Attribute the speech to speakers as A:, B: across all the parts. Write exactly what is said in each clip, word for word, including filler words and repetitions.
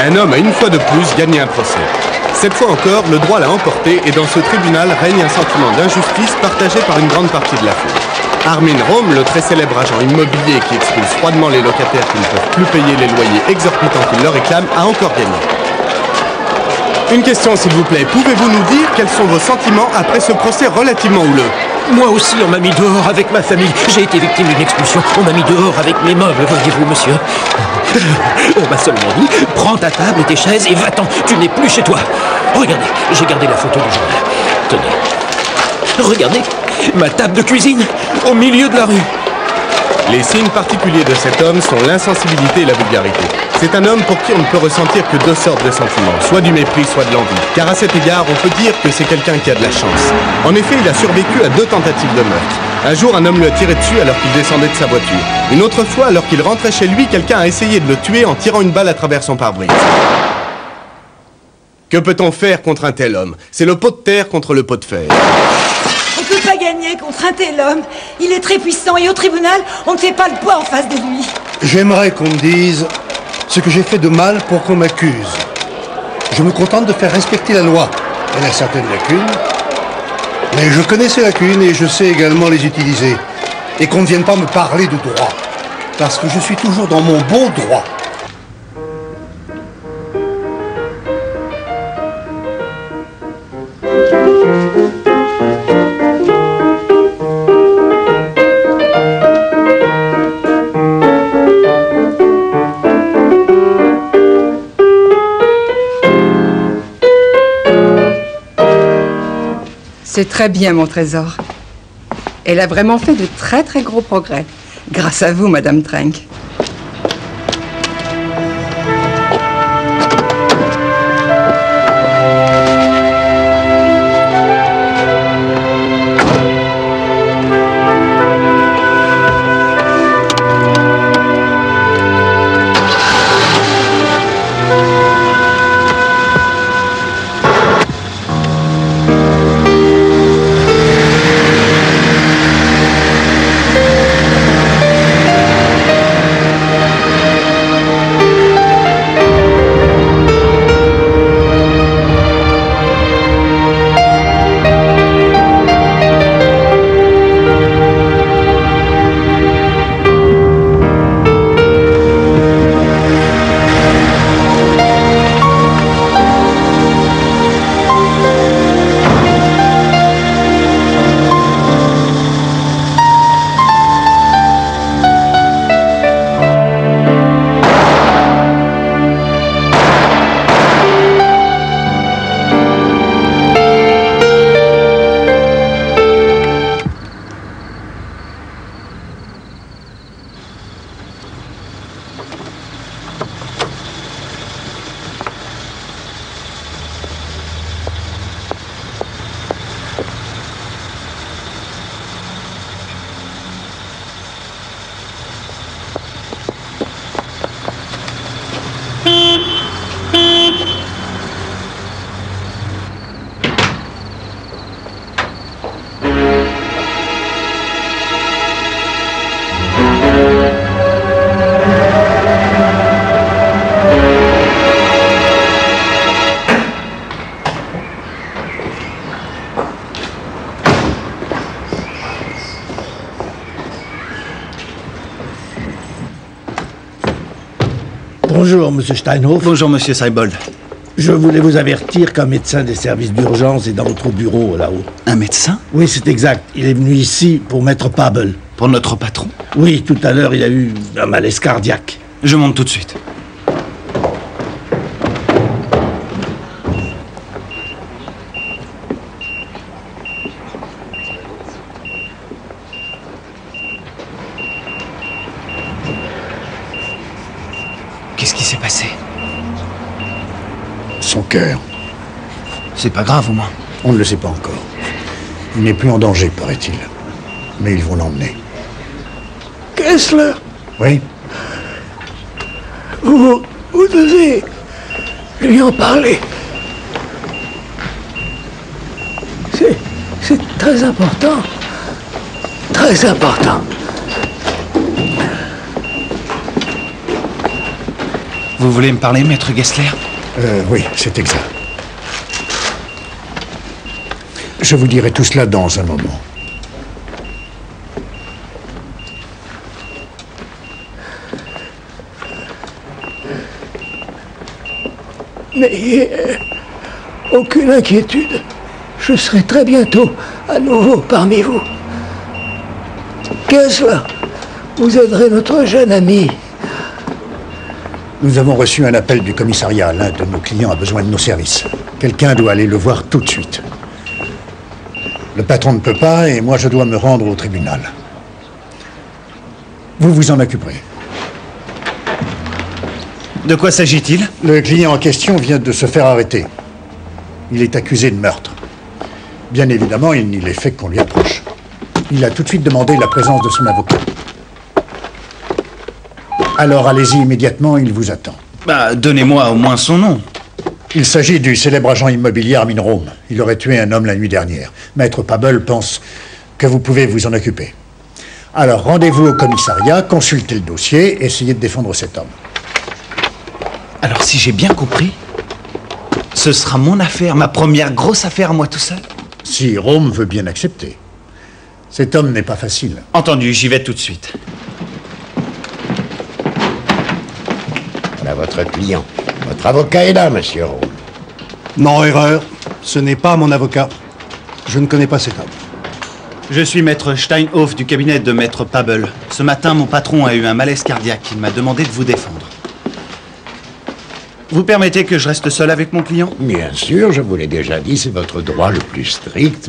A: Un homme a une fois de plus gagné un procès. Cette fois encore, le droit l'a emporté et dans ce tribunal règne un sentiment d'injustice partagé par une grande partie de la foule. Armin Rome, le très célèbre agent immobilier qui expulse froidement les locataires qui ne peuvent plus payer les loyers exorbitants qu'ils leur réclament, a encore gagné. Une question s'il vous plaît, pouvez-vous nous dire quels sont vos sentiments après ce procès relativement houleux?
B: Moi aussi, on m'a mis dehors avec ma famille. J'ai été victime d'une expulsion. On m'a mis dehors avec mes meubles, voyez-vous, monsieur. On m'a seulement dit, prends ta table et tes chaises et va-t'en. Tu n'es plus chez toi. Regardez, j'ai gardé la photo du journal. Tenez. Regardez, ma table de cuisine, au milieu de la rue.
A: Les signes particuliers de cet homme sont l'insensibilité et la vulgarité. C'est un homme pour qui on ne peut ressentir que deux sortes de sentiments, soit du mépris, soit de l'envie. Car à cet égard, on peut dire que c'est quelqu'un qui a de la chance. En effet, il a survécu à deux tentatives de meurtre. Un jour, un homme lui a tiré dessus alors qu'il descendait de sa voiture. Une autre fois, alors qu'il rentrait chez lui, quelqu'un a essayé de le tuer en tirant une balle à travers son pare-brise. Que peut-on faire contre un tel homme? C'est le pot de terre contre le pot de fer.
C: On ne peut pas gagner contre un tel homme. Il est très puissant et au tribunal, on ne fait pas le poids en face de lui.
D: J'aimerais qu'on me dise ce que j'ai fait de mal pour qu'on m'accuse. Je me contente de faire respecter la loi. Elle a certaines lacunes, mais je connais ces lacunes et je sais également les utiliser. Et qu'on ne vienne pas me parler de droit, parce que je suis toujours dans mon bon droit.
E: C'est très bien, mon trésor. Elle a vraiment fait de très très gros progrès. Grâce à vous, Madame Trenck.
D: Bonjour, Monsieur Steinhoff.
F: Bonjour, Monsieur Seibold.
D: Je voulais vous avertir qu'un médecin des services d'urgence est dans votre bureau, là-haut.
F: Un médecin?
D: Oui, c'est exact. Il est venu ici pour Maître Pabel.
F: Pour notre patron?
D: Oui, tout à l'heure, il a eu un malaise cardiaque.
F: Je monte tout de suite. Qu'est-ce qui s'est passé?
D: Son cœur.
F: C'est pas grave, au moins.
D: On ne le sait pas encore. Il n'est plus en danger, paraît-il. Mais ils vont l'emmener.
G: Kessler?
D: Oui?
G: Vous, vous devez lui en parler. C'est, c'est très important. Très important.
F: Vous voulez me parler, maître Gessler?
H: Euh, oui, c'est exact. Je vous dirai tout cela dans un moment.
G: N'ayez euh, aucune inquiétude. Je serai très bientôt à nouveau parmi vous. Gessler, vous aiderez notre jeune ami.
H: Nous avons reçu un appel du commissariat. L'un de nos clients a besoin de nos services. Quelqu'un doit aller le voir tout de suite. Le patron ne peut pas et moi je dois me rendre au tribunal. Vous vous en occuperez.
F: De quoi s'agit-il?
H: Le client en question vient de se faire arrêter. Il est accusé de meurtre. Bien évidemment, il n'y est fait qu'on lui approche. Il a tout de suite demandé la présence de son avocat. Alors allez-y immédiatement, il vous attend.
F: Bah, donnez-moi au moins son nom.
H: Il s'agit du célèbre agent immobilier Armin Rome. Il aurait tué un homme la nuit dernière. Maître Pable pense que vous pouvez vous en occuper. Alors rendez-vous au commissariat, consultez le dossier, essayez de défendre cet homme.
F: Alors si j'ai bien compris, ce sera mon affaire, ma première grosse affaire à moi tout seul?
H: Si Rome veut bien accepter. Cet homme n'est pas facile.
F: Entendu, j'y vais tout de suite.
I: Voilà votre client. Votre avocat est là, monsieur Rome.
D: Non, erreur. Ce n'est pas mon avocat. Je ne connais pas cet homme.
F: Je suis maître Steinhoff du cabinet de maître Pable. Ce matin, mon patron a eu un malaise cardiaque. Il m'a demandé de vous défendre. Vous permettez que je reste seul avec mon client?
I: Bien sûr, je vous l'ai déjà dit, c'est votre droit le plus strict.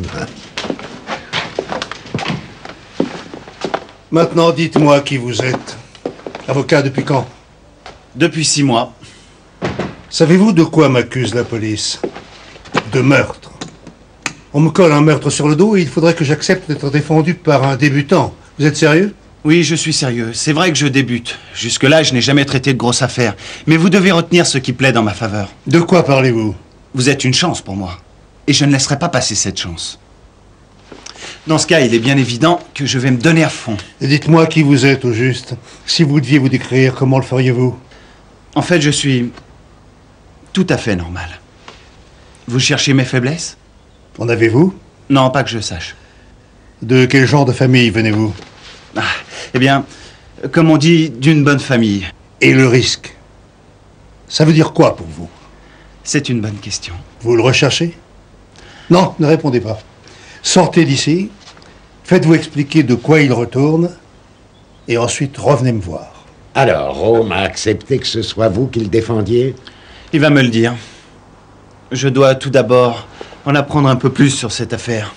D: Maintenant, dites-moi qui vous êtes. Avocat depuis quand?
F: Depuis six mois.
D: Savez-vous de quoi m'accuse la police? De meurtre. On me colle un meurtre sur le dos et il faudrait que j'accepte d'être défendu par un débutant. Vous êtes sérieux?
F: Oui, je suis sérieux. C'est vrai que je débute. Jusque-là, je n'ai jamais traité de grosses affaires. Mais vous devez retenir ce qui plaide en ma faveur.
D: De quoi parlez-vous?
F: Vous êtes une chance pour moi. Et je ne laisserai pas passer cette chance. Dans ce cas, il est bien évident que je vais me donner à fond.
D: Et dites-moi qui vous êtes au juste. Si vous deviez vous décrire, comment le feriez-vous?
F: En fait, je suis tout à fait normal. Vous cherchez mes faiblesses?
D: En avez-vous?
F: Non, pas que je sache.
D: De quel genre de famille venez-vous?
F: Ah, eh bien, comme on dit, d'une bonne famille.
D: Et le risque? Ça veut dire quoi pour vous?
F: C'est une bonne question.
D: Vous le recherchez? Non, ne répondez pas. Sortez d'ici, faites-vous expliquer de quoi il retourne, et ensuite revenez me voir.
I: Alors, Rome a accepté que ce soit vous qui le défendiez?
F: Il va me le dire. Je dois tout d'abord en apprendre un peu plus sur cette affaire.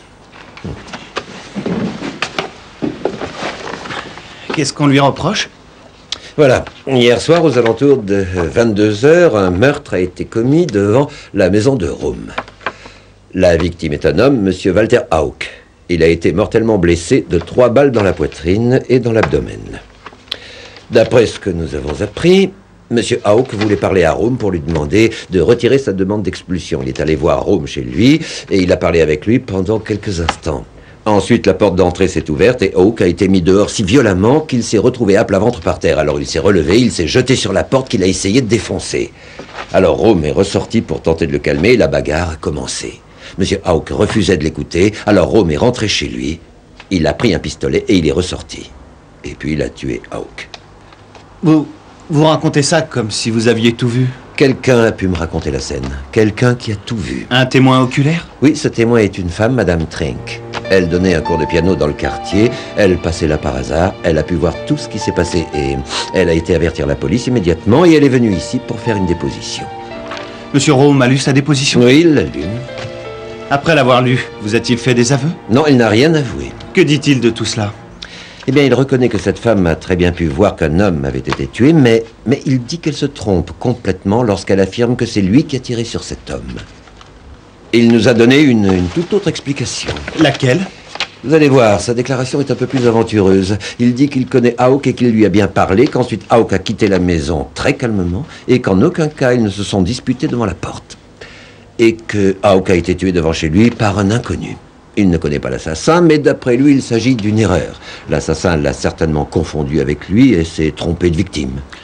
F: Qu'est-ce qu'on lui reproche?
J: Voilà. Hier soir, aux alentours de vingt-deux heures, un meurtre a été commis devant la maison de Rome. La victime est un homme, monsieur Walter Hauck. Il a été mortellement blessé de trois balles dans la poitrine et dans l'abdomen. D'après ce que nous avons appris, monsieur Hauck voulait parler à Rome pour lui demander de retirer sa demande d'expulsion. Il est allé voir Rome chez lui et il a parlé avec lui pendant quelques instants. Ensuite, la porte d'entrée s'est ouverte et Hauck a été mis dehors si violemment qu'il s'est retrouvé à plat ventre par terre. Alors il s'est relevé, il s'est jeté sur la porte qu'il a essayé de défoncer. Alors Rome est ressorti pour tenter de le calmer et la bagarre a commencé. Monsieur Hauck refusait de l'écouter, alors Rome est rentré chez lui. Il a pris un pistolet et il est ressorti. Et puis il a tué Hauck.
F: Vous, vous racontez ça comme si vous aviez tout vu?
J: Quelqu'un a pu me raconter la scène. Quelqu'un qui a tout vu.
F: Un témoin oculaire?
J: Oui, ce témoin est une femme, Madame Trink. Elle donnait un cours de piano dans le quartier. Elle passait là par hasard. Elle a pu voir tout ce qui s'est passé et elle a été avertir la police immédiatement et elle est venue ici pour faire une déposition.
F: Monsieur Rome a lu sa déposition?
J: Oui, il l'a lu.
F: Après l'avoir lu, vous a-t-il fait des aveux?
J: Non, il n'a rien avoué.
F: Que dit-il de tout cela?
J: Eh bien, il reconnaît que cette femme a très bien pu voir qu'un homme avait été tué, mais, mais il dit qu'elle se trompe complètement lorsqu'elle affirme que c'est lui qui a tiré sur cet homme. Il nous a donné une, une toute autre explication.
F: Laquelle?
J: Vous allez voir, sa déclaration est un peu plus aventureuse. Il dit qu'il connaît Hauck et qu'il lui a bien parlé, qu'ensuite Hauck a quitté la maison très calmement et qu'en aucun cas ils ne se sont disputés devant la porte. Et que Hauck a été tué devant chez lui par un inconnu. Il ne connaît pas l'assassin, mais d'après lui, il s'agit d'une erreur. L'assassin l'a certainement confondu avec lui et s'est trompé de victime.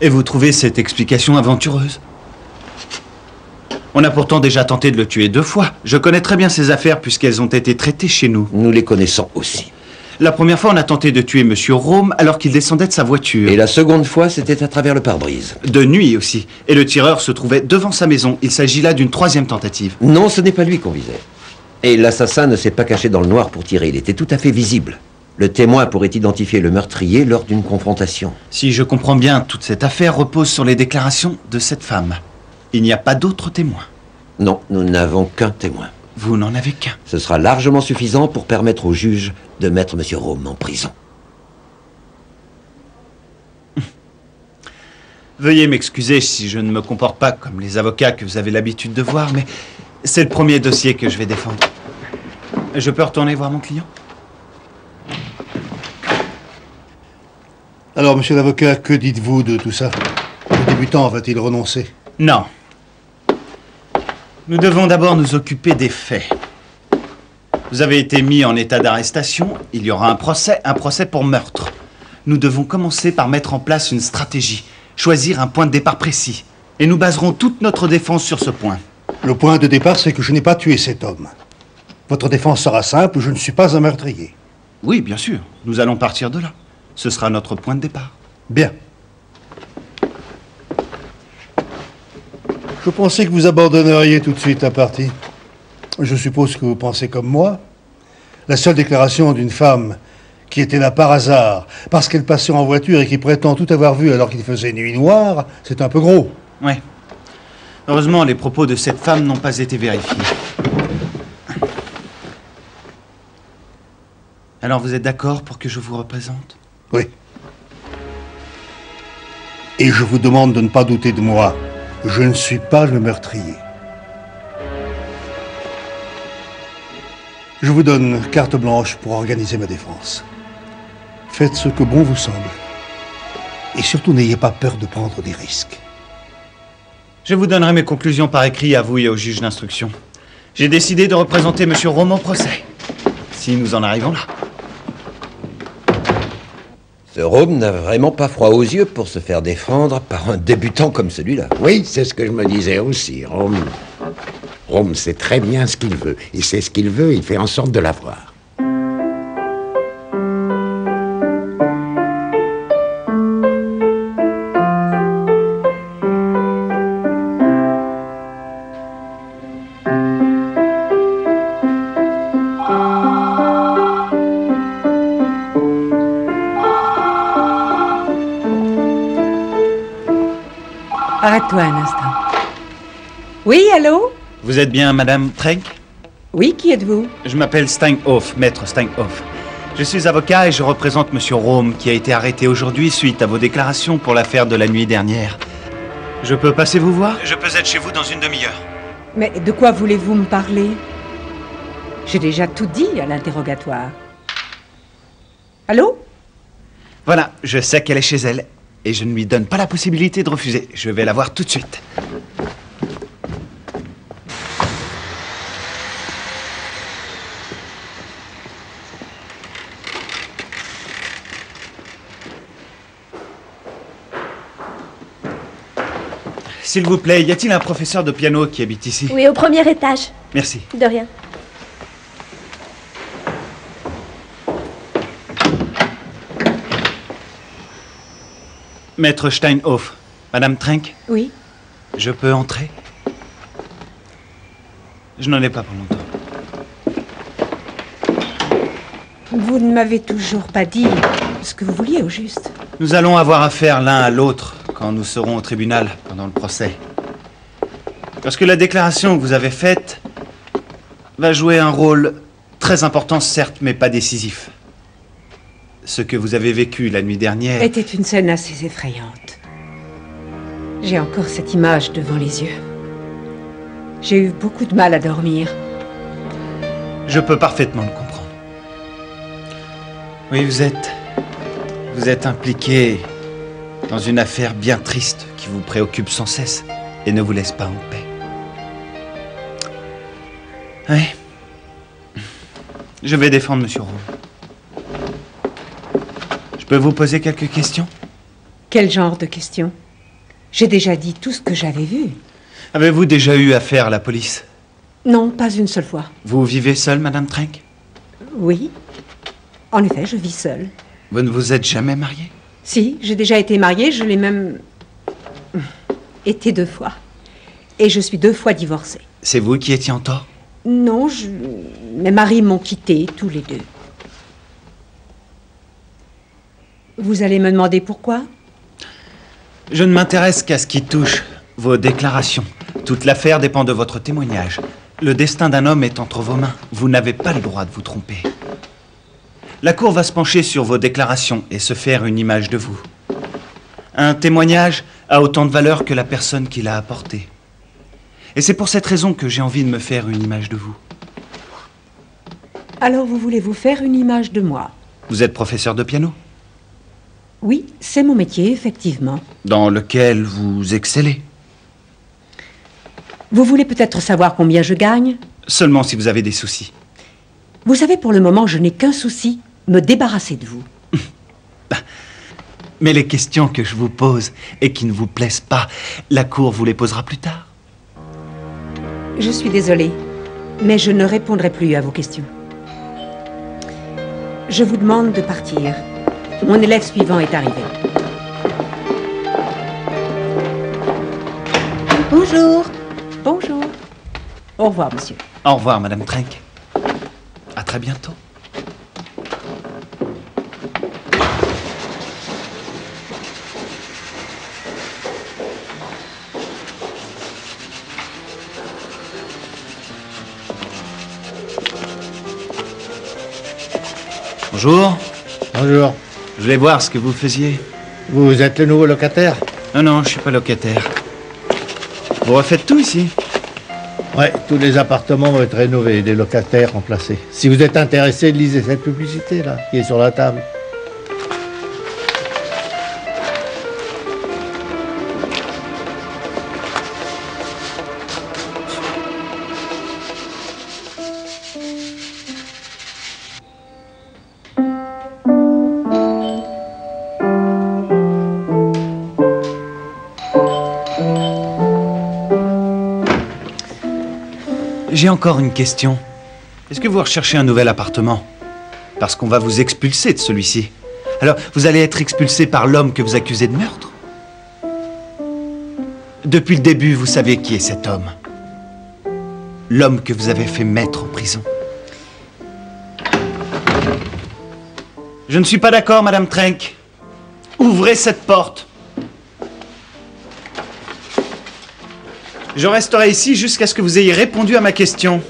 F: Et vous trouvez cette explication aventureuse? On a pourtant déjà tenté de le tuer deux fois. Je connais très bien ces affaires puisqu'elles ont été traitées chez nous.
J: Nous les connaissons aussi.
F: La première fois, on a tenté de tuer Monsieur Rome alors qu'il descendait de sa voiture.
J: Et la seconde fois, c'était à travers le pare-brise.
F: De nuit aussi. Et le tireur se trouvait devant sa maison. Il s'agit là d'une troisième tentative.
J: Non, ce n'est pas lui qu'on visait. Et l'assassin ne s'est pas caché dans le noir pour tirer. Il était tout à fait visible. Le témoin pourrait identifier le meurtrier lors d'une confrontation.
F: Si je comprends bien, toute cette affaire repose sur les déclarations de cette femme. Il n'y a pas d'autres témoins.
J: Non, nous n'avons qu'un témoin.
F: Vous n'en avez qu'un.
J: Ce sera largement suffisant pour permettre au juge de mettre Monsieur Rome en prison.
F: Veuillez m'excuser si je ne me comporte pas comme les avocats que vous avez l'habitude de voir, mais c'est le premier dossier que je vais défendre. Je peux retourner voir mon client?
D: Alors, monsieur l'avocat, que dites-vous de tout ça? Le débutant va-t-il renoncer?
F: Non. Nous devons d'abord nous occuper des faits. Vous avez été mis en état d'arrestation. Il y aura un procès, un procès pour meurtre. Nous devons commencer par mettre en place une stratégie, choisir un point de départ précis. Et nous baserons toute notre défense sur ce point.
D: Le point de départ, c'est que je n'ai pas tué cet homme. Votre défense sera simple, je ne suis pas un meurtrier.
F: Oui, bien sûr. Nous allons partir de là. Ce sera notre point de départ.
D: Bien. Je pensais que vous abandonneriez tout de suite la partie. Je suppose que vous pensez comme moi. La seule déclaration d'une femme qui était là par hasard, parce qu'elle passait en voiture et qui prétend tout avoir vu alors qu'il faisait nuit noire, c'est un peu gros.
F: Oui. Heureusement, les propos de cette femme n'ont pas été vérifiés. Alors, vous êtes d'accord pour que je vous représente?
D: Oui. Et je vous demande de ne pas douter de moi. Je ne suis pas le meurtrier. Je vous donne carte blanche pour organiser ma défense. Faites ce que bon vous semble. Et surtout, n'ayez pas peur de prendre des risques.
F: Je vous donnerai mes conclusions par écrit à vous et au juge d'instruction. J'ai décidé de représenter Monsieur Rome au procès. Si nous en arrivons là.
J: Ce Rome n'a vraiment pas froid aux yeux pour se faire défendre par un débutant comme celui-là.
I: Oui, c'est ce que je me disais aussi. Rome, Rome sait très bien ce qu'il veut. Il sait ce qu'il veut, il fait en sorte de l'avoir.
E: Arrête-toi un instant. Oui, allô?
F: Vous êtes bien Madame Trenck?
E: Oui, qui êtes-vous?
F: Je m'appelle Steinhoff, maître Steinhoff. Je suis avocat et je représente Monsieur Rome, qui a été arrêté aujourd'hui suite à vos déclarations pour l'affaire de la nuit dernière. Je peux passer vous voir? Je peux être chez vous dans une demi-heure.
E: Mais de quoi voulez-vous me parler? J'ai déjà tout dit à l'interrogatoire. Allô?
F: Voilà, je sais qu'elle est chez elle. Et je ne lui donne pas la possibilité de refuser. Je vais la voir tout de suite. S'il vous plaît, y a-t-il un professeur de piano qui habite ici?
K: Oui, au premier étage.
F: Merci.
K: De rien.
F: Maître Steinhoff, Madame Trenck?
E: Oui.
F: Je peux entrer? Je n'en ai pas pour longtemps.
E: Vous ne m'avez toujours pas dit ce que vous vouliez au juste.
F: Nous allons avoir affaire l'un à l'autre quand nous serons au tribunal pendant le procès. Parce que la déclaration que vous avez faite va jouer un rôle très important, certes, mais pas décisif. Ce que vous avez vécu la nuit dernière
E: était une scène assez effrayante. J'ai encore cette image devant les yeux. J'ai eu beaucoup de mal à dormir.
F: Je peux parfaitement le comprendre. Oui, vous êtes... Vous êtes impliqué dans une affaire bien triste qui vous préoccupe sans cesse et ne vous laisse pas en paix. Oui. Je vais défendre Monsieur Rome. Je peux vous poser quelques questions?
E: Quel genre de questions? J'ai déjà dit tout ce que j'avais vu.
F: Avez-vous déjà eu affaire à la police?
E: Non, pas une seule fois.
F: Vous vivez seule, Madame Trenck?
E: Oui. En effet, je vis seule.
F: Vous ne vous êtes jamais mariée?
E: Si, j'ai déjà été mariée, je l'ai même... été deux fois. Et je suis deux fois divorcée.
F: C'est vous qui étiez en tort?
E: Non, je... mes maris m'ont quittée, tous les deux. Vous allez me demander pourquoi?
F: Je ne m'intéresse qu'à ce qui touche vos déclarations. Toute l'affaire dépend de votre témoignage. Le destin d'un homme est entre vos mains. Vous n'avez pas le droit de vous tromper. La Cour va se pencher sur vos déclarations et se faire une image de vous. Un témoignage a autant de valeur que la personne qui l'a apporté. Et c'est pour cette raison que j'ai envie de me faire une image de vous.
E: Alors vous voulez vous faire une image de moi?
F: Vous êtes professeur de piano?
E: Oui, c'est mon métier, effectivement.
F: Dans lequel vous excellez?
E: Vous voulez peut-être savoir combien je gagne?
F: Seulement si vous avez des soucis.
E: Vous savez, pour le moment, je n'ai qu'un souci, me débarrasser de vous.
F: Mais les questions que je vous pose et qui ne vous plaisent pas, la Cour vous les posera plus tard.
E: Je suis désolée, mais je ne répondrai plus à vos questions. Je vous demande de partir. Mon élève suivant est arrivé.
C: Bonjour.
E: Bonjour. Au revoir, monsieur.
F: Au revoir, Madame Trenck. À très bientôt. Bonjour.
H: Bonjour.
F: Je voulais voir ce que vous faisiez.
H: Vous êtes le nouveau locataire?
F: Non, non, je suis pas locataire. Vous refaites tout ici?
H: Ouais, tous les appartements vont être rénovés et des locataires remplacés. Si vous êtes intéressé, lisez cette publicité là, qui est sur la table.
F: J'ai encore une question. Est-ce que vous recherchez un nouvel appartement? Parce qu'on va vous expulser de celui-ci. Alors, vous allez être expulsé par l'homme que vous accusez de meurtre? Depuis le début, vous savez qui est cet homme. L'homme que vous avez fait mettre en prison. Je ne suis pas d'accord, Madame Trenck. Ouvrez cette porte. Je resterai ici jusqu'à ce que vous ayez répondu à ma question.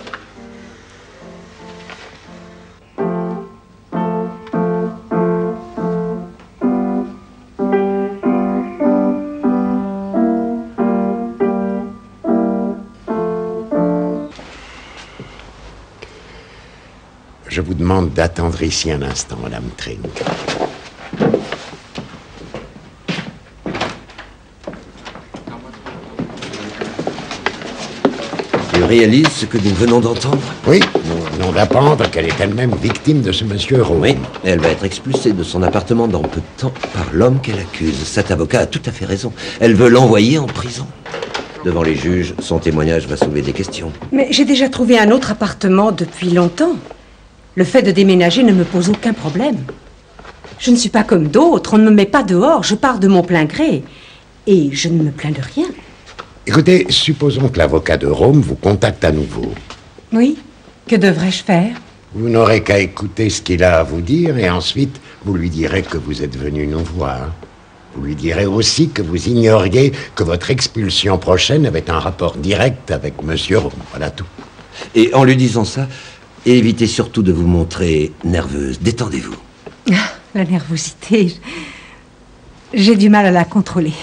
I: Je vous demande d'attendre ici un instant, Madame Trenck.
J: Tu réalises ce que nous venons d'entendre?
I: Oui, nous venons d'apprendre qu'elle est elle-même victime de ce monsieur Rome.
J: Oui, elle va être expulsée de son appartement dans peu de temps par l'homme qu'elle accuse. Cet avocat a tout à fait raison. Elle veut l'envoyer en prison. Devant les juges, son témoignage va soulever des questions.
E: Mais j'ai déjà trouvé un autre appartement depuis longtemps. Le fait de déménager ne me pose aucun problème. Je ne suis pas comme d'autres, on ne me met pas dehors, je pars de mon plein gré. Et je ne me plains de rien.
I: Écoutez, supposons que l'avocat de Rome vous contacte à nouveau.
E: Oui, que devrais-je faire?
I: Vous n'aurez qu'à écouter ce qu'il a à vous dire et ensuite vous lui direz que vous êtes venu nous voir. Vous lui direz aussi que vous ignoriez que votre expulsion prochaine avait un rapport direct avec monsieur Rome. Voilà tout.
J: Et en lui disant ça, évitez surtout de vous montrer nerveuse. Détendez-vous.
E: Ah, la nervosité, j'ai du mal à la contrôler.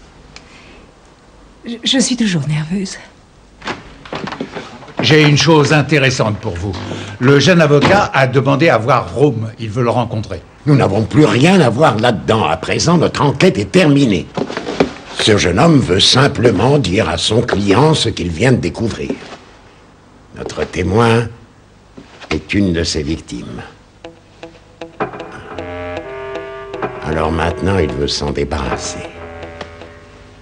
E: Je, je suis toujours nerveuse.
K: J'ai une chose intéressante pour vous. Le jeune avocat a demandé à voir Rome. Il veut le rencontrer.
I: Nous n'avons plus rien à voir là-dedans. À présent, notre enquête est terminée. Ce jeune homme veut simplement dire à son client ce qu'il vient de découvrir. Notre témoin est une de ses victimes. Alors maintenant, il veut s'en débarrasser.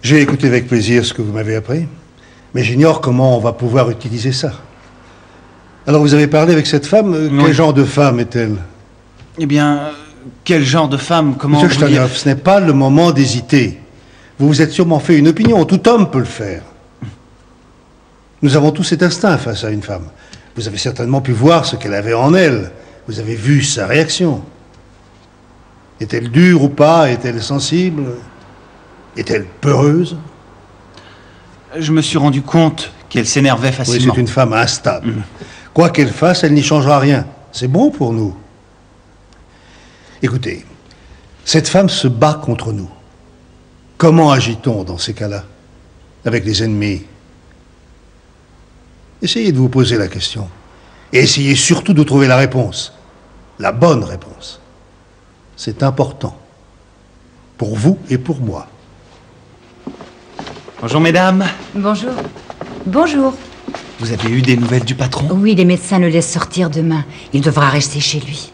D: J'ai écouté avec plaisir ce que vous m'avez appris, mais j'ignore comment on va pouvoir utiliser ça. Alors vous avez parlé avec cette femme, oui. Quel genre de femme est-elle?
F: Eh bien, quel genre de femme, comment
D: Monsieur Steinhoff, ce n'est pas le moment d'hésiter. Vous vous êtes sûrement fait une opinion, tout homme peut le faire. Nous avons tous cet instinct face à une femme. Vous avez certainement pu voir ce qu'elle avait en elle. Vous avez vu sa réaction. Est-elle dure ou pas? Est-elle sensible? Est-elle peureuse?
F: Je me suis rendu compte qu'elle s'énervait facilement.
D: Oui, c'est une femme instable. Mmh. Quoi qu'elle fasse, elle n'y changera rien. C'est bon pour nous. Écoutez, cette femme se bat contre nous. Comment agit-on dans ces cas-là? Avec les ennemis? Essayez de vous poser la question. Et essayez surtout de trouver la réponse. La bonne réponse. C'est important. Pour vous et pour moi.
F: Bonjour, mesdames.
L: Bonjour. Bonjour.
F: Vous avez eu des nouvelles du patron?
L: Oui, les médecins le laissent sortir demain. Il devra rester chez lui.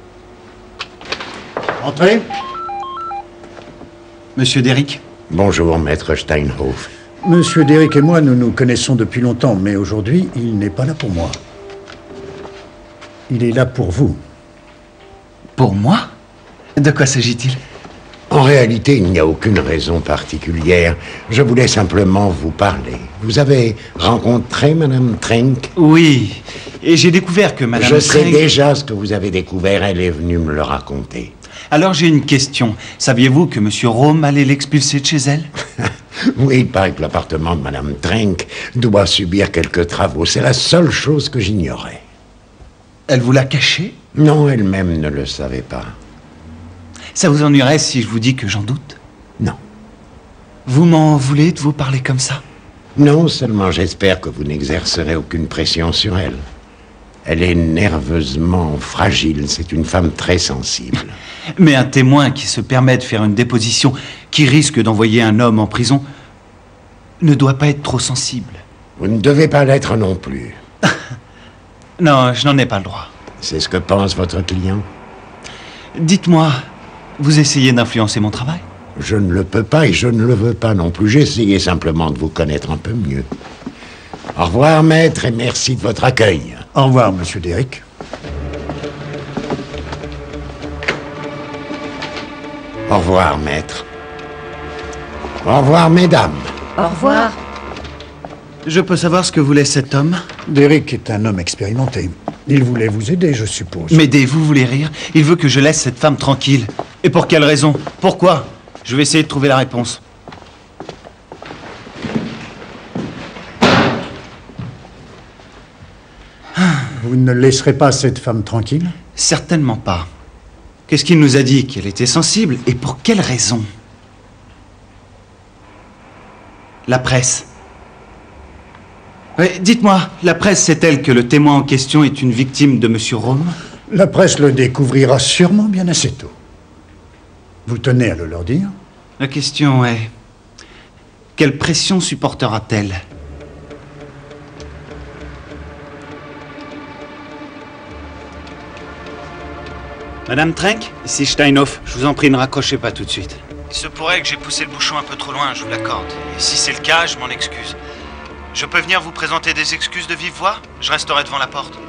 H: Entrez.
F: Monsieur Derrick.
I: Bonjour, maître Steinhoff.
H: Monsieur Derrick et moi, nous nous connaissons depuis longtemps, mais aujourd'hui, il n'est pas là pour moi. Il est là pour vous.
F: Pour moi? De quoi s'agit-il?
I: En réalité, il n'y a aucune raison particulière. Je voulais simplement vous parler. Vous avez rencontré Madame Trenck?
F: Oui, et j'ai découvert que Madame
I: Je
F: Trenck...
I: sais déjà ce que vous avez découvert, elle est venue me le raconter.
F: Alors j'ai une question. Saviez-vous que Monsieur Rome allait l'expulser de chez elle?
I: Oui, il paraît que l'appartement de Madame Trenck doit subir quelques travaux. C'est la seule chose que j'ignorais.
F: Elle vous l'a caché?
I: Non, elle-même ne le savait pas.
F: Ça vous ennuierait si je vous dis que j'en doute?
I: Non.
F: Vous m'en voulez de vous parler comme ça?
I: Non, seulement j'espère que vous n'exercerez aucune pression sur elle. Elle est nerveusement fragile, c'est une femme très sensible.
F: Mais un témoin qui se permet de faire une déposition qui risque d'envoyer un homme en prison ne doit pas être trop sensible.
I: Vous ne devez pas l'être non plus.
F: Non, je n'en ai pas le droit.
I: C'est ce que pense votre client?
F: Dites-moi, vous essayez d'influencer mon travail?
I: Je ne le peux pas et je ne le veux pas non plus. J'essayais simplement de vous connaître un peu mieux. Au revoir, maître, et merci de votre accueil.
H: Au revoir, monsieur Derrick.
I: Au revoir, maître. Au revoir, mesdames.
L: Au revoir.
F: Je peux savoir ce que voulait cet homme?
H: Derrick est un homme expérimenté. Il voulait vous aider, je suppose.
F: M'aider, vous voulez rire? Il veut que je laisse cette femme tranquille. Et pour quelle raison? Pourquoi? Je vais essayer de trouver la réponse.
H: Vous ne laisserez pas cette femme tranquille?
F: Certainement pas. Qu'est-ce qu'il nous a dit? Qu'elle était sensible? Et pour quelle raison? La presse. Oui, dites-moi, la presse sait-elle que le témoin en question est une victime de Monsieur Rome?
H: La presse le découvrira sûrement bien assez tôt. Vous tenez à le leur dire?
F: La question est... quelle pression supportera-t-elle? Madame Trenck, ici Steinhoff. Je vous en prie, ne raccrochez pas tout de suite. Il se pourrait que j'ai poussé le bouchon un peu trop loin, je vous l'accorde. Et si c'est le cas, je m'en excuse. Je peux venir vous présenter des excuses de vive voix? Je resterai devant la porte.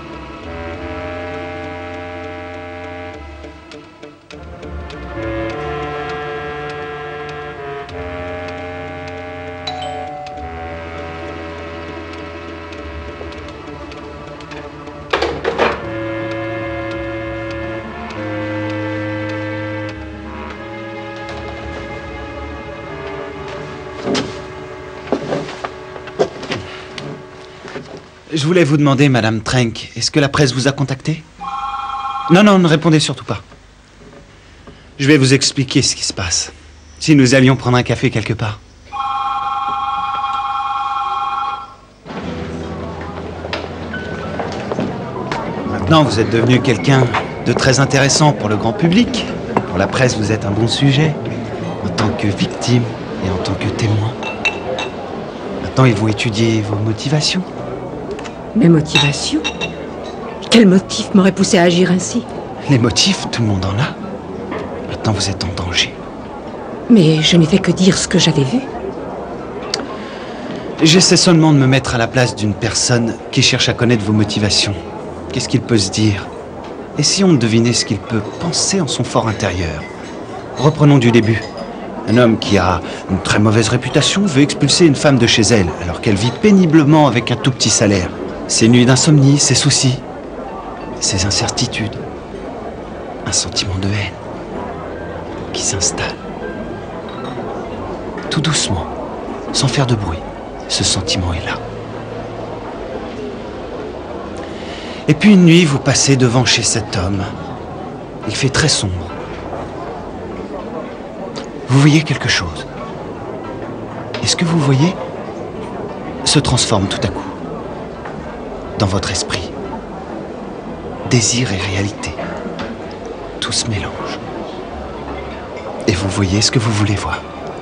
F: Je voulais vous demander, Madame Trenck, est-ce que la presse vous a contacté? Non, non, ne répondez surtout pas. Je vais vous expliquer ce qui se passe. Si nous allions prendre un café quelque part. Maintenant, vous êtes devenu quelqu'un de très intéressant pour le grand public. Pour la presse, vous êtes un bon sujet, en tant que victime et en tant que témoin. Maintenant, ils vont étudier vos motivations.
E: Mes motivations? Quel motif m'aurait poussé à agir ainsi?
F: Les motifs, tout le monde en a. Maintenant, vous êtes en danger.
E: Mais je n'ai fait que dire ce que j'avais vu.
F: J'essaie seulement de me mettre à la place d'une personne qui cherche à connaître vos motivations. Qu'est-ce qu'il peut se dire? Essayons de deviner ce qu'il peut penser en son fort intérieur. Reprenons du début. Un homme qui a une très mauvaise réputation veut expulser une femme de chez elle, alors qu'elle vit péniblement avec un tout petit salaire. Ses nuits d'insomnie, ses soucis, ses incertitudes. Un sentiment de haine qui s'installe. Tout doucement, sans faire de bruit, ce sentiment est là. Et puis une nuit, vous passez devant chez cet homme. Il fait très sombre. Vous voyez quelque chose. Et ce que vous voyez se transforme tout à coup dans votre esprit. Désir et réalité. Tout se mélange. Et vous voyez ce que vous voulez voir.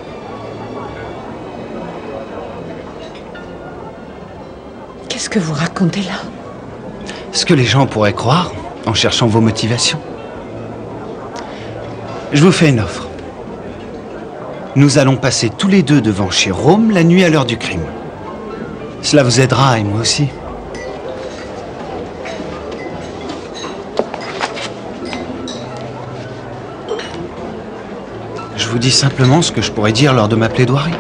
E: Qu'est-ce que vous racontez là?
F: Ce que les gens pourraient croire en cherchant vos motivations. Je vous fais une offre. Nous allons passer tous les deux devant chez Rome la nuit à l'heure du crime. Cela vous aidera et moi aussi. Je vous dis simplement ce que je pourrais dire lors de ma plaidoirie.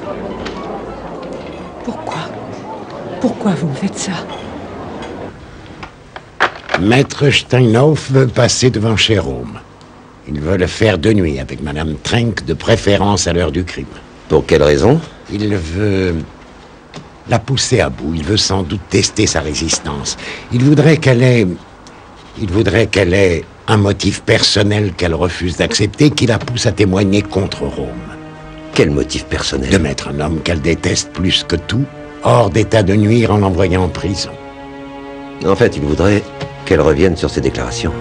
E: Pourquoi? Pourquoi vous me faites ça?
I: Maître Steinhoff veut passer devant chez Rome. Il veut le faire de nuit avec Madame Trenck, de préférence à l'heure du crime.
J: Pour quelle raison?
I: Il veut la pousser à bout. Il veut sans doute tester sa résistance. Il voudrait qu'elle ait... Il voudrait qu'elle ait un motif personnel qu'elle refuse d'accepter, qui la pousse à témoigner contre Rome.
J: Quel motif personnel?
I: De mettre un homme qu'elle déteste plus que tout hors d'état de nuire en l'envoyant en prison.
J: En fait, il voudrait qu'elle revienne sur ses déclarations.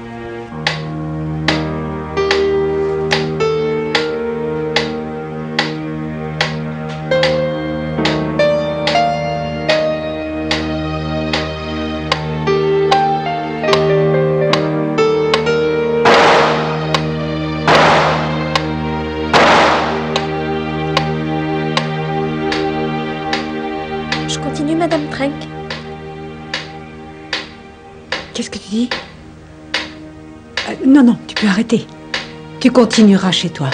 M: Je continue, Madame Trenck.
E: Qu'est-ce que tu dis? euh, Non, non, tu peux arrêter. Tu continueras chez toi.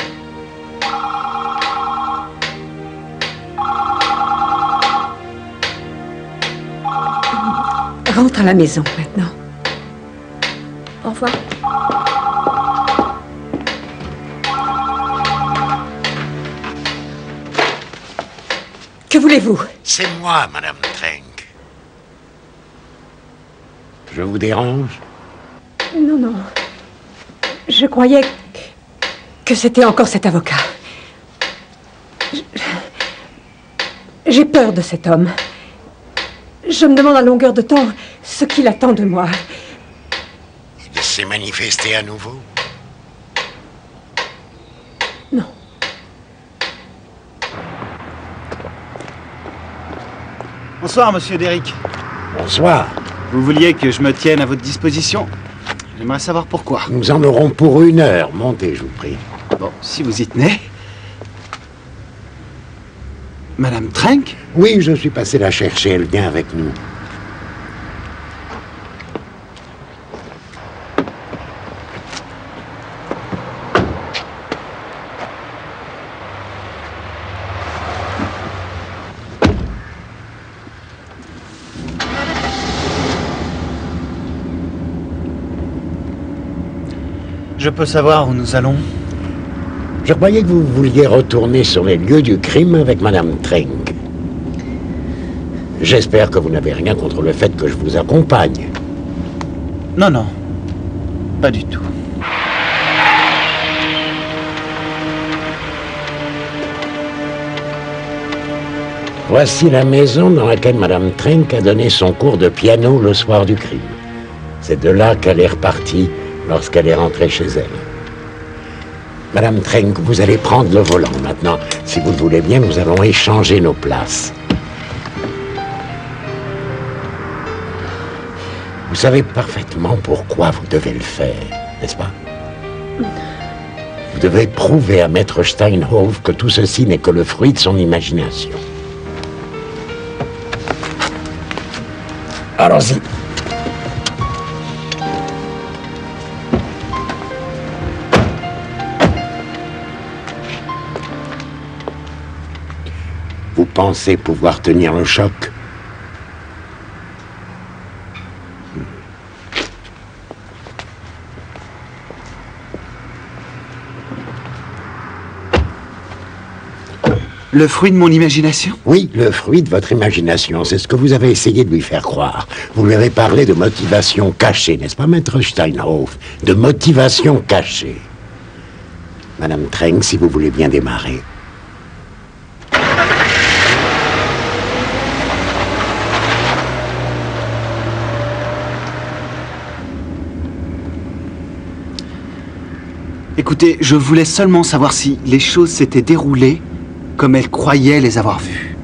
E: Rentre à la maison maintenant.
M: Au revoir.
E: Que voulez-vous?
I: C'est moi, Madame Trenck. Je vous dérange?
E: Non, non. Je croyais que c'était encore cet avocat. Je- J'ai peur de cet homme. Je me demande à longueur de temps ce qu'il attend de moi.
I: Il s'est manifesté à nouveau?
E: Non.
F: Bonsoir, monsieur Derrick.
I: Bonsoir.
F: Vous vouliez que je me tienne à votre disposition? J'aimerais savoir pourquoi.
I: Nous en aurons pour une heure. Montez, je vous prie.
F: Bon, si vous y tenez. Madame Trenck?
I: Oui, je suis passé la chercher. Elle vient avec nous.
F: Je peux savoir où nous allons?
I: Je croyais que vous vouliez retourner sur les lieux du crime avec Madame Trenck. J'espère que vous n'avez rien contre le fait que je vous accompagne.
F: Non, non. Pas du tout.
I: Voici la maison dans laquelle Madame Trenck a donné son cours de piano le soir du crime. C'est de là qu'elle est repartie lorsqu'elle est rentrée chez elle. Madame Trenck, vous allez prendre le volant maintenant. Si vous le voulez bien, nous allons échanger nos places. Vous savez parfaitement pourquoi vous devez le faire, n'est-ce pas? Vous devez prouver à Maître Steinhoff que tout ceci n'est que le fruit de son imagination. Allons-y. Vous pensez pouvoir tenir le choc?
F: Le fruit de mon imagination?
I: Oui, le fruit de votre imagination. C'est ce que vous avez essayé de lui faire croire. Vous lui avez parlé de motivation cachée, n'est-ce pas, maître Steinhoff? De motivation cachée. Madame Trenck, si vous voulez bien démarrer.
F: Écoutez, je voulais seulement savoir si les choses s'étaient déroulées comme elle croyait les avoir vues.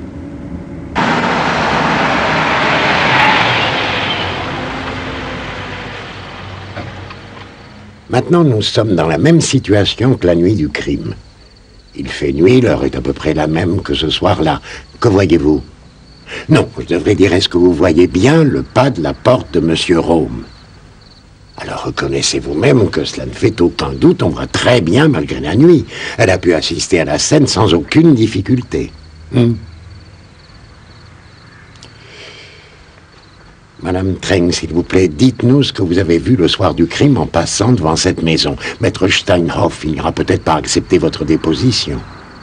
I: Maintenant, nous sommes dans la même situation que la nuit du crime. Il fait nuit, l'heure est à peu près la même que ce soir-là. Que voyez-vous? Non, je devrais dire, est-ce que vous voyez bien le pas de la porte de Monsieur Rome? Alors reconnaissez vous-même que cela ne fait aucun doute, on voit très bien malgré la nuit. Elle a pu assister à la scène sans aucune difficulté. Hmm. Madame Trenck, s'il vous plaît, dites-nous ce que vous avez vu le soir du crime en passant devant cette maison. Maître Steinhoff finira peut-être par accepter votre déposition.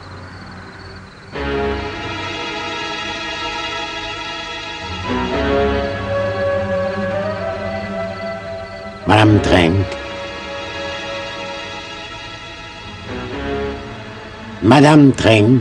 I: Madame Trenck. Madame Trenck.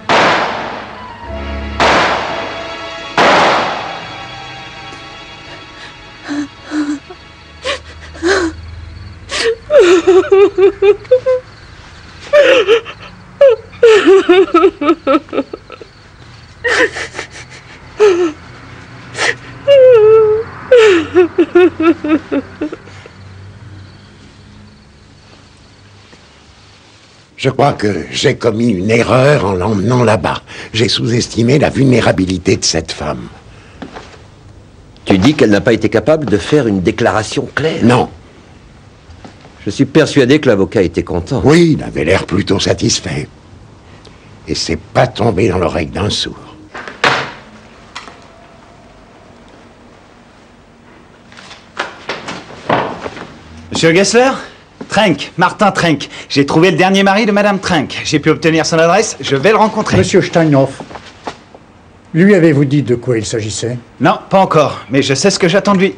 I: Je crois que j'ai commis une erreur en l'emmenant là-bas. J'ai sous-estimé la vulnérabilité de cette femme.
J: Tu dis qu'elle n'a pas été capable de faire une déclaration claire?
I: Non.
J: Je suis persuadé que l'avocat était content.
I: Oui, il avait l'air plutôt satisfait. Et c'est pas tombé dans l'oreille d'un sourd.
F: Monsieur Gessler? Trenck, Martin Trenck. J'ai trouvé le dernier mari de Madame Trenck. J'ai pu obtenir son adresse, je vais le rencontrer.
H: Monsieur Steinhoff, lui avez-vous dit de quoi il s'agissait?
F: Non, pas encore, mais je sais ce que j'attends de lui.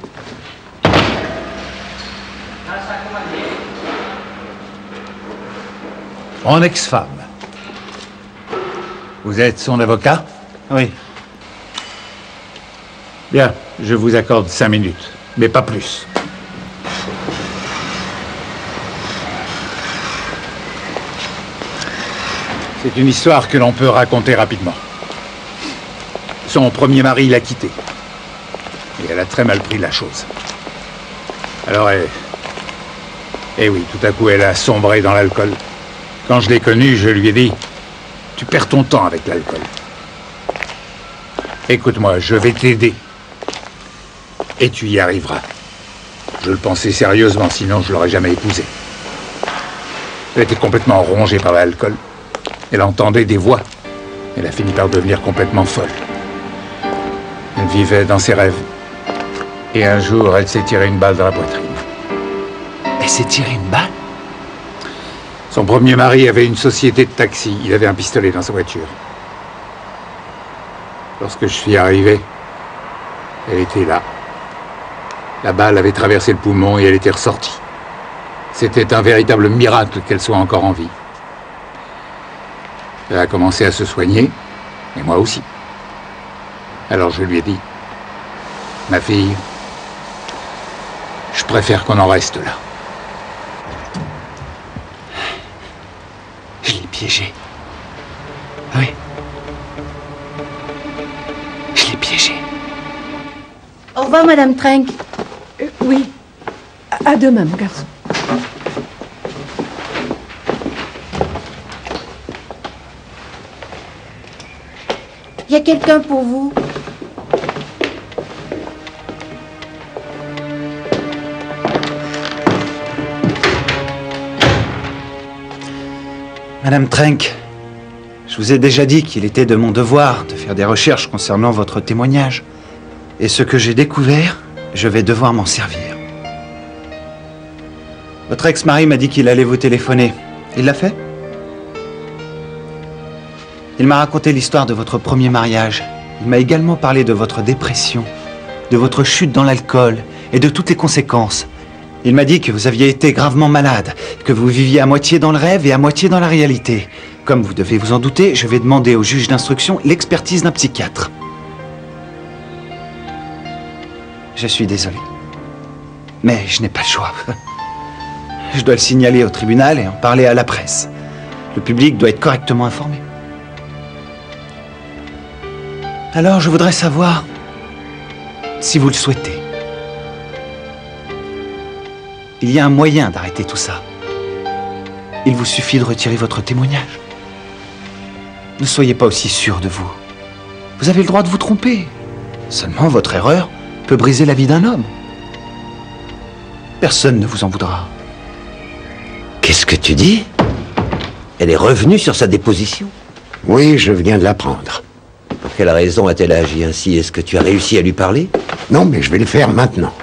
K: Mon ex-femme. Vous êtes son avocat?
F: Oui.
K: Bien, je vous accorde cinq minutes, mais pas plus. C'est une histoire que l'on peut raconter rapidement. Son premier mari l'a quittée. Et elle a très mal pris la chose. Alors elle... Eh oui, tout à coup, elle a sombré dans l'alcool. Quand je l'ai connue, je lui ai dit, tu perds ton temps avec l'alcool. Écoute-moi, je vais t'aider. Et tu y arriveras. Je le pensais sérieusement, sinon je l'aurais jamais épousée. Elle était complètement rongée par l'alcool. Elle entendait des voix. Elle a fini par devenir complètement folle. Elle vivait dans ses rêves. Et un jour, elle s'est tiré une balle dans la poitrine.
F: Elle s'est tiré une balle?
K: Son premier mari avait une société de taxi. Il avait un pistolet dans sa voiture. Lorsque je suis arrivé, elle était là. La balle avait traversé le poumon et elle était ressortie. C'était un véritable miracle qu'elle soit encore en vie. Elle a commencé à se soigner, et moi aussi. Alors je lui ai dit, ma fille, je préfère qu'on en reste là.
F: Je l'ai piégée. Oui. Je l'ai piégée.
L: Au revoir, Madame Trenck.
E: Euh, oui. À, à demain, mon garçon.
L: Il y a quelqu'un pour vous.
F: Madame Trenck, je vous ai déjà dit qu'il était de mon devoir de faire des recherches concernant votre témoignage. Et ce que j'ai découvert, je vais devoir m'en servir. Votre ex-mari m'a dit qu'il allait vous téléphoner. Il l'a fait? Il m'a raconté l'histoire de votre premier mariage. Il m'a également parlé de votre dépression, de votre chute dans l'alcool et de toutes les conséquences. Il m'a dit que vous aviez été gravement malade, que vous viviez à moitié dans le rêve et à moitié dans la réalité. Comme vous devez vous en douter, je vais demander au juge d'instruction l'expertise d'un psychiatre. Je suis désolé, mais je n'ai pas le choix. Je dois le signaler au tribunal et en parler à la presse. Le public doit être correctement informé. Alors, je voudrais savoir si vous le souhaitez. Il y a un moyen d'arrêter tout ça. Il vous suffit de retirer votre témoignage. Ne soyez pas aussi sûr de vous. Vous avez le droit de vous tromper. Seulement, votre erreur peut briser la vie d'un homme. Personne ne vous en voudra.
J: Qu'est-ce que tu dis? Elle est revenue sur sa déposition?
I: Oui, je viens de l'apprendre.
J: Pour quelle raison a-t-elle agi ainsi? Est-ce que tu as réussi à lui parler?
I: Non, mais je vais le faire maintenant.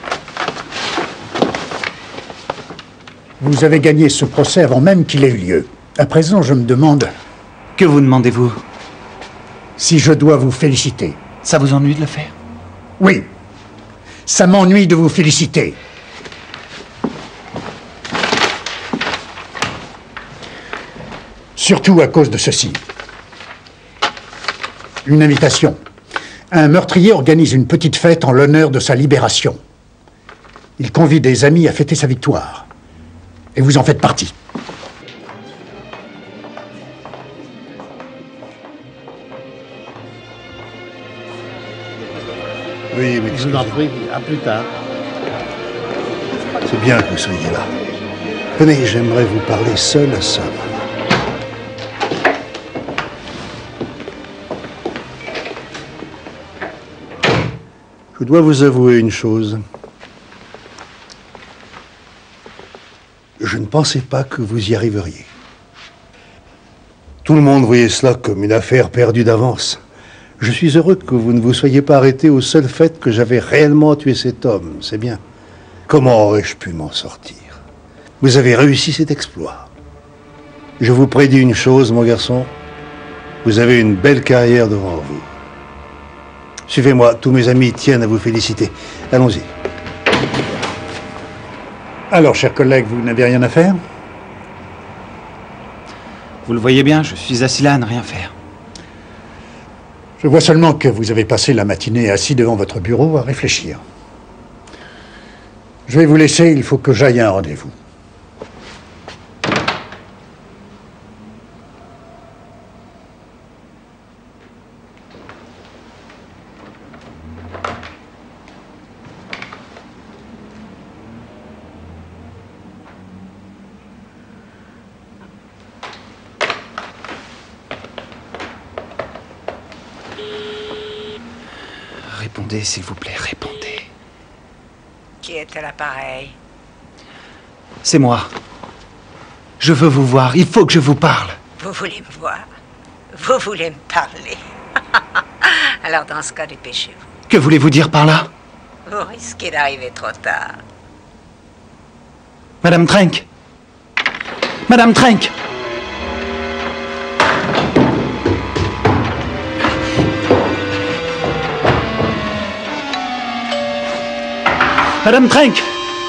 H: Vous avez gagné ce procès avant même qu'il ait eu lieu. À présent, je me demande...
F: Que vous demandez-vous?
H: Si je dois vous féliciter.
F: Ça vous ennuie de le faire?
H: Oui. Ça m'ennuie de vous féliciter. Surtout à cause de ceci. Une invitation. Un meurtrier organise une petite fête en l'honneur de sa libération. Il convie des amis à fêter sa victoire. Et vous en faites partie.
D: Oui, mais
N: je vous en prie, à plus tard.
D: C'est bien que vous soyez là. Venez, j'aimerais vous parler seul à seul. Je dois vous avouer une chose. Je ne pensais pas que vous y arriveriez. Tout le monde voyait cela comme une affaire perdue d'avance. Je suis heureux que vous ne vous soyez pas arrêté au seul fait que j'avais réellement tué cet homme, c'est bien. Comment aurais-je pu m'en sortir? Vous avez réussi cet exploit. Je vous prédis une chose, mon garçon. Vous avez une belle carrière devant vous. Suivez-moi, tous mes amis tiennent à vous féliciter. Allons-y.
H: Alors, chers collègues, vous n'avez rien à faire?
F: Vous le voyez bien, je suis assis là à ne rien faire.
H: Je vois seulement que vous avez passé la matinée assis devant votre bureau à réfléchir. Je vais vous laisser, il faut que j'aille à un rendez-vous.
F: Répondez, s'il vous plaît, répondez.
L: Qui est à l'appareil?
F: C'est moi. Je veux vous voir, il faut que je vous parle.
L: Vous voulez me voir? Vous voulez me parler? Alors dans ce cas, dépêchez-vous.
F: Que voulez-vous dire par là?
L: Vous risquez d'arriver trop tard.
F: Madame Trenck! Madame Trenck! Madame Trenck!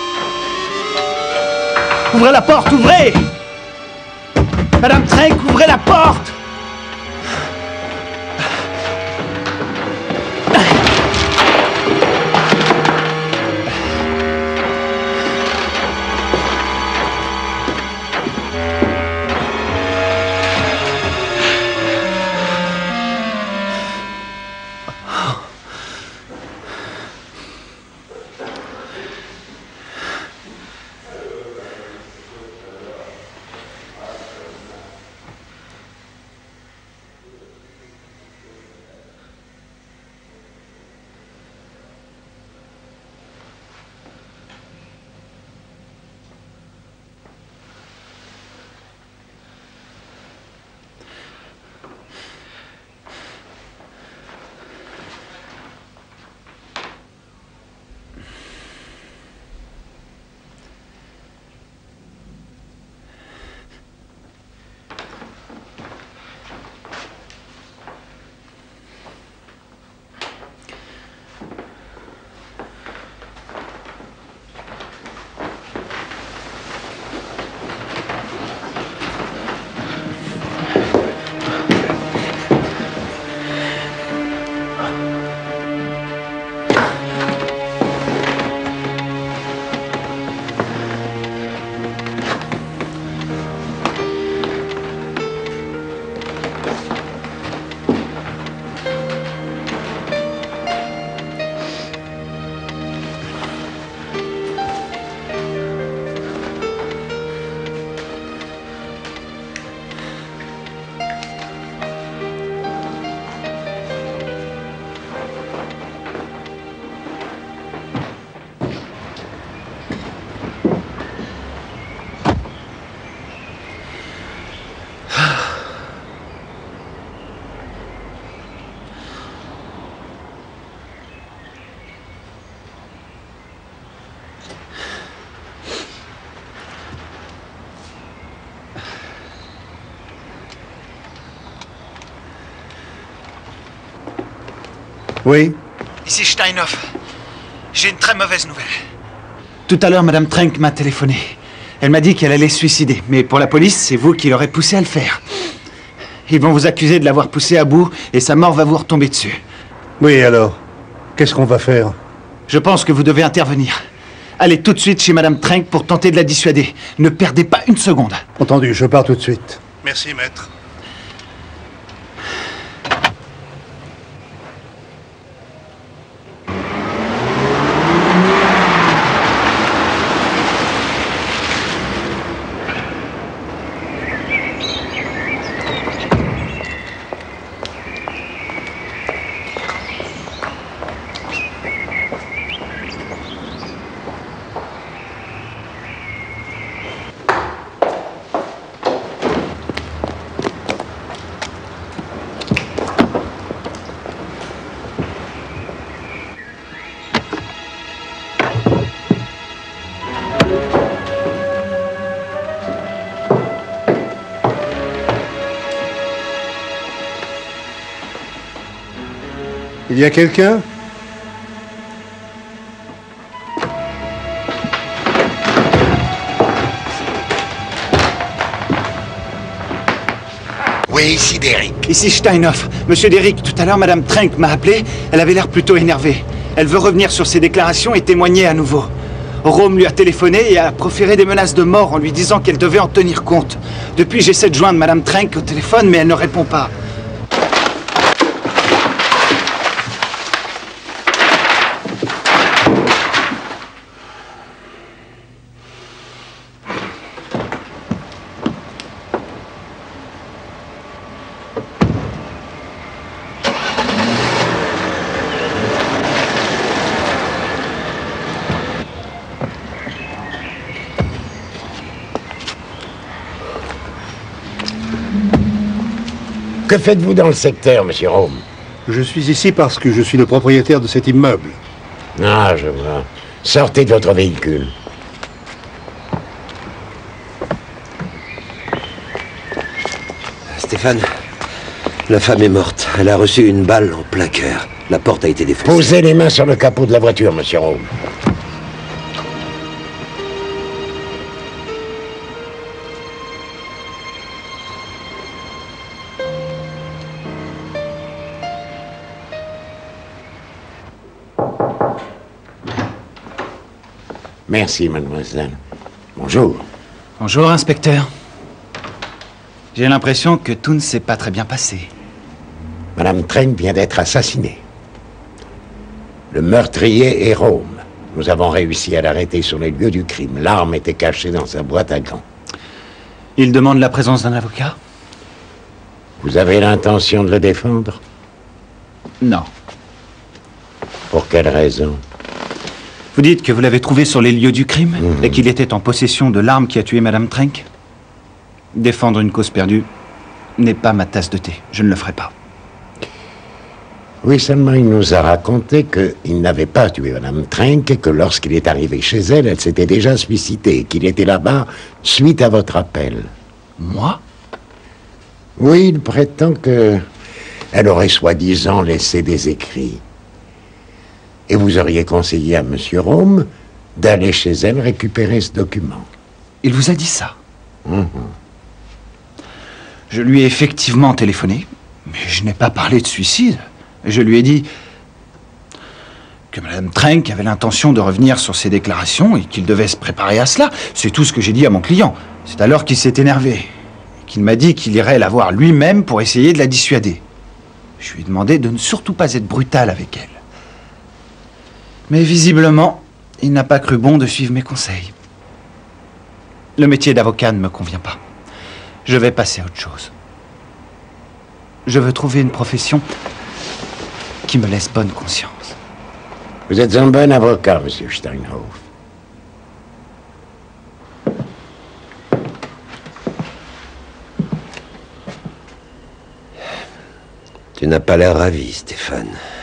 F: Ouvrez la porte, ouvrez! Madame Trenck, ouvrez la porte!
D: Oui?
F: Ici Steinhoff. J'ai une très mauvaise nouvelle. Tout à l'heure, Madame Trenck m'a téléphoné. Elle m'a dit qu'elle allait se suicider. Mais pour la police, c'est vous qui l'aurez poussée à le faire. Ils vont vous accuser de l'avoir poussée à bout et sa mort va vous retomber dessus.
D: Oui, alors? Qu'est-ce qu'on va faire?
F: Je pense que vous devez intervenir. Allez tout de suite chez Madame Trenck pour tenter de la dissuader. Ne perdez pas une seconde.
D: Entendu, je pars tout de suite. Merci, maître. Il y a quelqu'un?
I: Oui, ici Derrick.
F: Ici Steinhoff. Monsieur Derrick, tout à l'heure, Madame Trenck m'a appelé. Elle avait l'air plutôt énervée. Elle veut revenir sur ses déclarations et témoigner à nouveau. Rome lui a téléphoné et a proféré des menaces de mort en lui disant qu'elle devait en tenir compte. Depuis, j'essaie de joindre Madame Trenck au téléphone, mais elle ne répond pas.
I: Que faites-vous dans le secteur, monsieur Rome?
D: Je suis ici parce que je suis le propriétaire de cet immeuble.
I: Ah, je vois. Sortez de votre véhicule.
J: Stéphane, la femme est morte. Elle a reçu une balle en plein cœur. La porte a été défoncée.
I: Posez les mains sur le capot de la voiture, monsieur Rome. Merci, mademoiselle. Bonjour.
F: Bonjour, inspecteur. J'ai l'impression que tout ne s'est pas très bien passé.
I: Madame Trenck vient d'être assassinée. Le meurtrier est Rome. Nous avons réussi à l'arrêter sur les lieux du crime. L'arme était cachée dans sa boîte à gants.
F: Il demande la présence d'un avocat?
I: Vous avez l'intention de le défendre?
F: Non.
I: Pour quelle raison?
F: Vous dites que vous l'avez trouvé sur les lieux du crime
I: mmh.
F: et qu'il était en possession de l'arme qui a tué Madame Trenck? Défendre une cause perdue n'est pas ma tasse de thé. Je ne le ferai pas.
I: Oui, seulement il nous a raconté qu'il n'avait pas tué Madame Trenck et que lorsqu'il est arrivé chez elle, elle s'était déjà suicidée, qu'il était là-bas suite à votre appel.
F: Moi?
I: Oui, il prétend que elle aurait soi-disant laissé des écrits. Et vous auriez conseillé à Monsieur Rome d'aller chez elle récupérer ce document.
F: Il vous a dit ça?
I: Mmh.
F: Je lui ai effectivement téléphoné, mais je n'ai pas parlé de suicide. Je lui ai dit que Madame Trenck avait l'intention de revenir sur ses déclarations et qu'il devait se préparer à cela. C'est tout ce que j'ai dit à mon client. C'est alors qu'il s'est énervé et qu'il m'a dit qu'il irait la voir lui-même pour essayer de la dissuader. Je lui ai demandé de ne surtout pas être brutal avec elle. Mais visiblement, il n'a pas cru bon de suivre mes conseils. Le métier d'avocat ne me convient pas. Je vais passer à autre chose. Je veux trouver une profession qui me laisse bonne conscience.
I: Vous êtes un bon avocat, monsieur Steinhoff.
J: Tu n'as pas l'air ravi, Stéphane.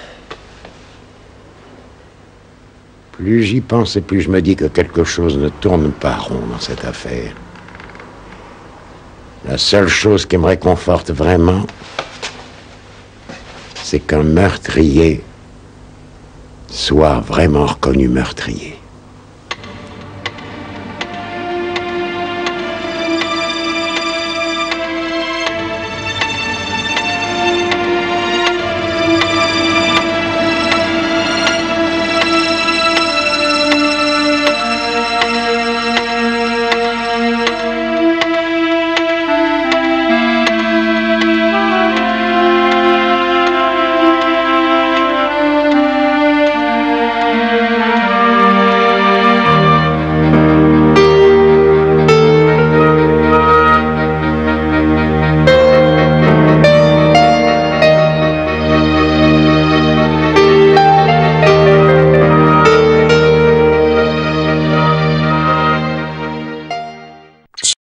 I: Plus j'y pense et plus je me dis que quelque chose ne tourne pas rond dans cette affaire. La seule chose qui me réconforte vraiment, c'est qu'un meurtrier soit vraiment reconnu meurtrier.